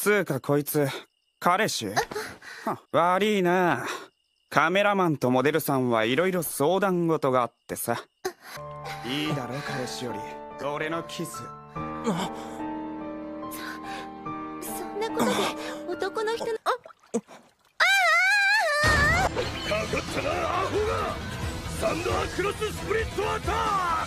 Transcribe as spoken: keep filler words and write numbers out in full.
つうかこいつ彼氏？悪いな。カメラマンとモデルさんはいろいろ相談事があってさ。いいだろ彼氏より俺のキス。 そんなことで男の人のあかかったなアホが。サンダークロススプリットアタック。